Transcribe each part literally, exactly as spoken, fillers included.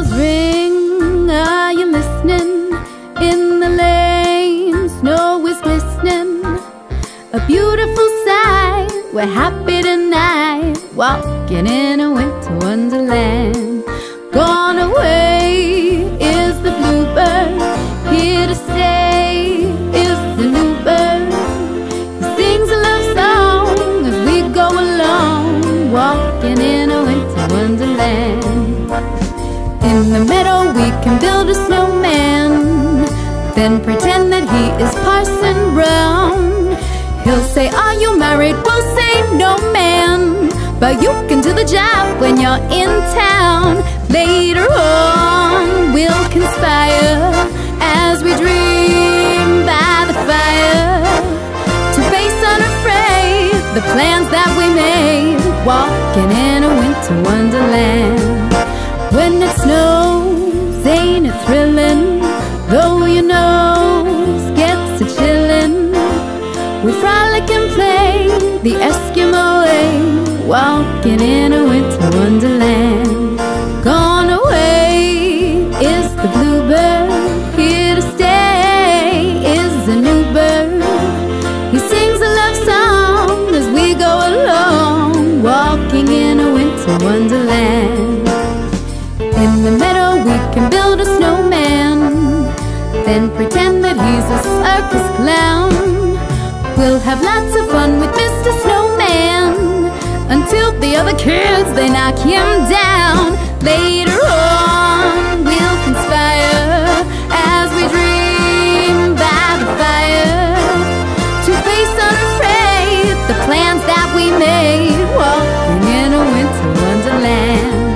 bells ring, are you listening? In the lane, snow is glistening. A beautiful sight, we're happy tonight, walking in a winter wonderland. Gone away is the bluebird, here to stay is the new bird. He sings a love song as we go along, walking in a winter wonderland. In the meadow we can build a snowman, then pretend that he is Parson Brown. He'll say, are you married? We'll say, no man, but you can do the job when you're in town. Later on we'll conspire as we dream by the fire, to face unafraid the plans that we made, walking in a winter wonderland. When it snows, ain't it thrilling? Though your nose gets a chillin', we frolic and play the Eskimo way, walking in a winter wonderland. Gone away is the bluebird, here to stay is the new bird. He sings a love song as we go along, walking in a winter wonderland. In the meadow we can build a snowman, then pretend that he's a circus clown. We'll have lots of fun with Mister Snowman, until the other kids, they knock him down. Later on we'll conspire as we dream by the fire, to face unafraid the plans that we made, walking in a winter wonderland.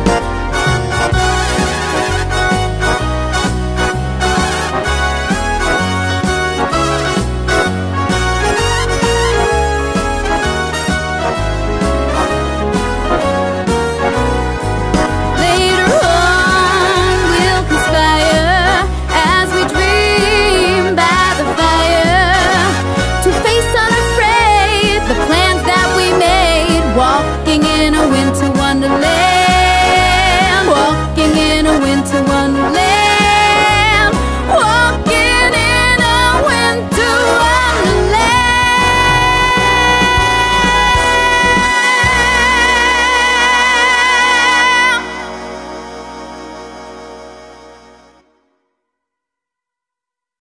Walking in a winter wonderland, walking in a winter wonderland.